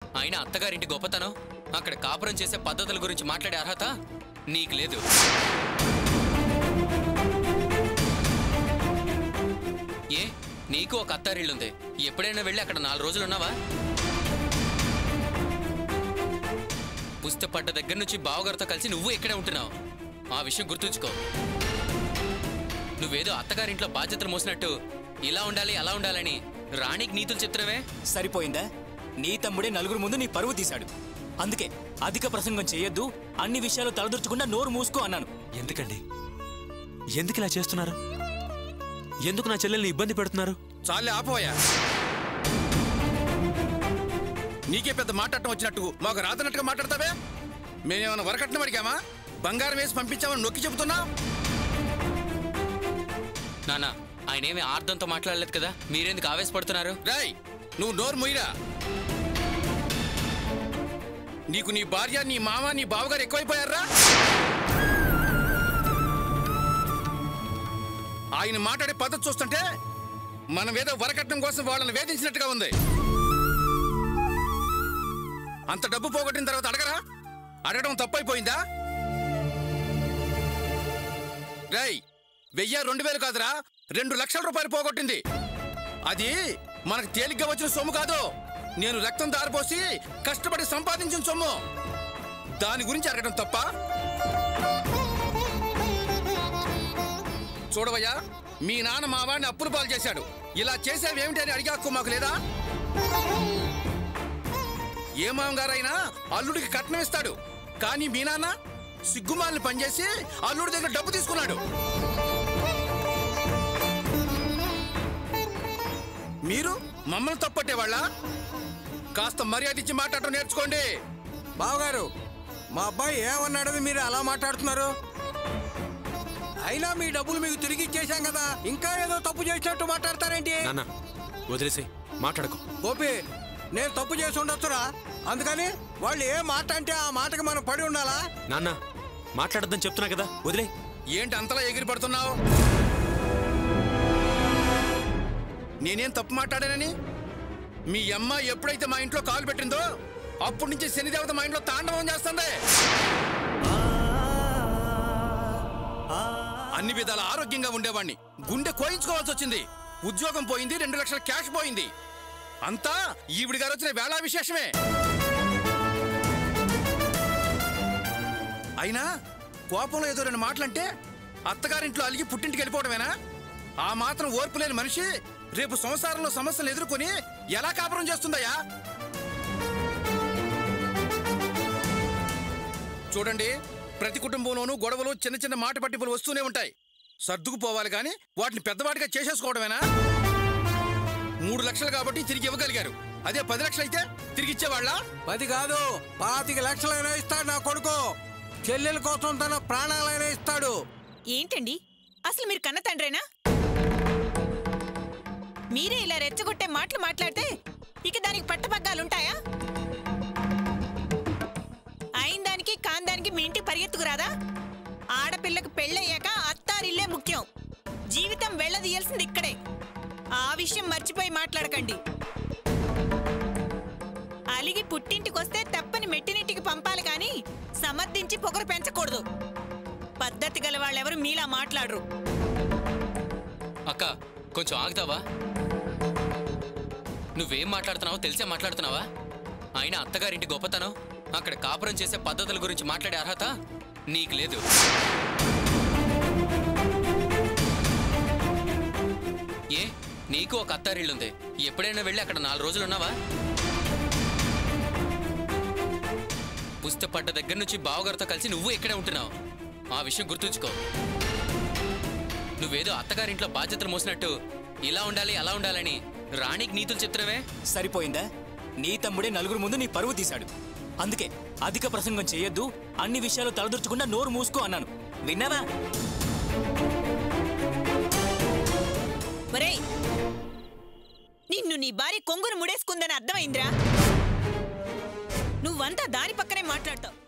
అయినా అత్తగారింటి గొప్పతనం అక్కడ కాపురం చేసే పద్ధతుల గురించి మాట్లాడే అర్హత నీకు లేదు. ఏ నీకు ఒక అత్తారిల్లుంది, ఎప్పుడైనా వెళ్ళి అక్కడ 4 రోజులు ఉన్నావా? పుస్తపడ్డ దగ్గర నుంచి బావగారితో కలిసి నువ్వు ఇక్కడే ఉంటున్నావు. ఆ విషయం గుర్తుంచుకో. నువ్వేదో అత్తగారింట్లో బాధ్యతలు మోసినట్టు ఇలా ఉండాలి అలా ఉండాలని రాణికి నీతులు చెప్తున్నావే. సరిపోయిందా? నీ తమ్ముడే నలుగురు ముందు నీ పరువు తీశాడు. అందుకే అధిక ప్రసంగం చేయొద్దు, అన్ని విషయాలు తలదూర్చకుండా నోరు మూసుకో అన్నాను. ఎందుకండి? ఎందుకు ఇలా చేస్తున్నారు? ఎందుకు నా చెల్లెల్ని ఇబ్బంది పెడుతున్నారు? చాలే ఆపోయా. నీకే పెద్ద మాట్లాడటం వచ్చినట్టు మాకు రాదన్నట్టుగా మాట్లాడతావే. మేమేమైనా వరకట్నం అడిగామా? బంగారం వేసి పంపించామని నొక్కి చెబుతున్నా. నానా ఆయనేమి ఆర్దంతో మాట్లాడలేదు కదా, మీరెందుకు ఆవేశపడుతున్నారు? రాయ్ నువ్వు నోరు మొయ్యరా. నీకు నీ భార్య, నీ మామ, నీ బావగారు ఎక్కువైపోయారా? ఆయన మాట్లాడే పద్ధతి చూస్తుంటే మనం ఏదో వరకట్నం కోసం వాళ్ళని వేధించినట్టుగా ఉంది. అంత డబ్బు పోగొట్టిన తర్వాత అడగరా? అడగడం తప్పైపోయిందా? రై 1000 2000 కాదురా, 2 లక్షల రూపాయలు పోగొట్టింది. అది మనకు తేలిగ్గా వచ్చిన సొమ్ము కాదు, నేను రక్తం దారిపోసి కష్టపడి సంపాదించిన సొమ్ము. దాని గురించి అడగడం తప్ప? చూడవయ్యా, మీ నాన్న మా వాడిని అప్పులు పాలు చేశాడు. ఇలా చేసేవేమిటి అని అడిగే హక్కు మాకు లేదా? ఏ మామగారైనా అల్లుడికి కట్నం ఇస్తాడు, కానీ మీ నాన్న సిగ్గుమాలని పనిచేసి అల్లుడి దగ్గర డబ్బు తీసుకున్నాడు. మీరు మమ్మల్ని తప్పట్టేవాళ్ళ? కాస్త మర్యాద ఇచ్చి మాట్లాడటం నేర్చుకోండి. బావగారు, మా అబ్బాయి ఏమన్నాడని మీరు అలా మాట్లాడుతున్నారు? అయినా మీ డబ్బులు మీకు తిరిగి ఇచ్చేశాం కదా, ఇంకా ఏదో తప్పు చేసినట్టు మాట్లాడతారేంటి? నాన్న వదిలేసి మాట్లాడుకో. గోపి, నేను తప్పు చేసి ఉండొచ్చురా, అందుకని వాళ్ళు ఏ మాట అంటే ఆ మాటకి మనం పడి ఉండాలా? నాన్న మాట్లాడద్దని చెప్తున్నా కదా, వదిలే. ఏంటి అంతలా ఎగిరి పడుతున్నావు? నేనేం తప్పు మాట్లాడానని? మీ అమ్మ ఎప్పుడైతే మా ఇంట్లో కాలు పెట్టిందో అప్పటి నుంచి శనిదేవత మా ఇంట్లో తాండవం చేస్తుంది. అన్ని విధాల ఆరోగ్యంగా ఉండేవాడిని గుండె కోయించుకోవాల్సి వచ్చింది. ఉద్యోగం పోయింది, 2 లక్షల క్యాష్ పోయింది. అంతా ఈవిడి గారు వచ్చిన వేళా విశేషమే. అయినా కోపంలో ఏదో 2 మాటలంటే అత్తగారింట్లో అలిగి పుట్టింటికి వెళ్ళిపోవడమేనా? ఆ మాత్రం ఓర్పు లేని మనిషి రేపు సంసారంలో సమస్యలు ఎదుర్కొని ఎలా కాపురం చేస్తుందయ్యా? చూడండి, ప్రతి కుటుంబంలోనూ గొడవలు, చిన్న చిన్న మాట పట్టింపులు వస్తూనే ఉంటాయి. సర్దుకుపోవాలి కానీ వాటిని పెద్దవాటిగా చేసేసుకోవడమేనా? 3 లక్షలు కాబట్టి తిరిగి ఇవ్వగలిగారు. అదే 10 లక్షలు అయితే తిరిగి ఇచ్చేవాళ్ళ? 10 కాదు, 25 లక్షలైనా ఇస్తాడు నా కొడుకు. చెల్లెల కోసం తన ప్రాణాలైనా ఇస్తాడు. ఏంటండి అసలు మీరు కన్న తండ్రేనా? మీరే ఇలా రెచ్చగొట్టే మాటలు మాట్లాడితే ఇక దానికి పట్టపగ్గాలుంటాయా? అయిన దానికి కాని దానికి మీ ఇంటికి పరిగెత్తుకురాదా? ఆడపిల్లకు పెళ్ళయ్యాక అత్తారిల్లే ముఖ్యం. జీవితం వెళ్ళదీయాల్సింది ఇక్కడే. ఆ విషయం మర్చిపోయి మాట్లాడకండి. అలిగి పుట్టింటికొస్తే తప్పని మెట్టినింటికి పంపాలి కానీ సమర్థించి పొగరు పెంచకూడదు. పద్ధతి గల వాళ్ళెవరు మీలా మాట్లాడరు. అక్క కొంచెం ఆగుతావా? నువ్వేం మాట్లాడుతున్నావో తెలిసే మాట్లాడుతున్నావా? అయినా అత్తగారింటి గొప్పతనం అక్కడ కాపురం చేసే పద్ధతుల గురించి మాట్లాడే అర్హత నీకు లేదు. ఏ నీకు ఒక అత్తారిల్లుంది, ఎప్పుడైనా వెళ్ళి అక్కడ 4 రోజులు ఉన్నావా? పుస్తపడ్డ దగ్గర నుంచి బావగారితో కలిసి నువ్వు ఇక్కడే ఉంటున్నావు. ఆ విషయం గుర్తుంచుకో. నువ్వేదో అత్తగారింట్లో బాధ్యతలు మోసినట్టు ఇలా ఉండాలి అలా ఉండాలని రాణికి నీతులు చెప్తున్నావే. సరిపోయిందా? నీ తమ్ముడే నలుగురు ముందు నీ పరువు తీశాడు. అందుకే అధిక ప్రసంగం చేయొద్దు, అన్ని విషయాలు తలదూర్చకుండా నోరు మూసుకో అన్నాను. విన్నావా? ఒరేయ్, నిన్ను నీ భార్య కొంగును ముడేసుకుందని అర్థమైందిరా? నువ్వంతా దాని పక్కనే మాట్లాడతావు.